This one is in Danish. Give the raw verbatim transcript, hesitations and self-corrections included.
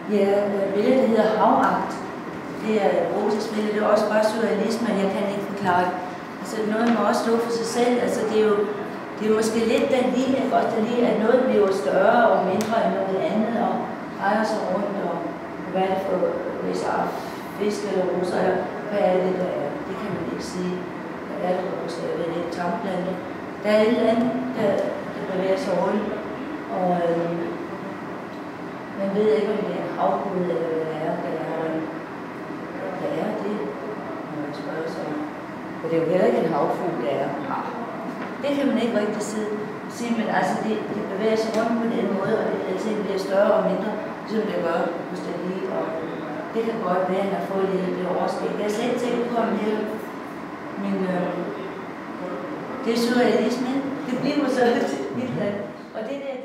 Ja, billedet der hedder Havagt. Det er erotisk billede, det er også bare surrealisme, men jeg kan ikke forklare det. Altså noget må også stå for sig selv. Altså det er jo, det er måske lidt den linje, for det lige, at noget bliver større og mindre end noget andet, og drejer sig rundt, og hvad er det for, hvis der er fisk eller roser, eller hvad er det, der er? Det kan man ikke sige. Hvad er det for roser, eller det er tamplante? Der er et eller andet, der, der bevæger sig rundt, og øh, man ved ikke, om det er havgud, eller hvad det er, der er. Hvad er det? Når man spørger sig om. For det er jo heller ikke en havfugl, der er. Det kan man ikke rigtig sige, men altså det, det bevæger sig rundt på den måde, og det, altså, det bliver større og mindre, som det gør hos den lige. Og det kan godt være, at han har fået lidt det overskæg. Jeg har slet ikke tænkt på ham her, men øh, det er surrealisme. Det bliver så lidt, og det der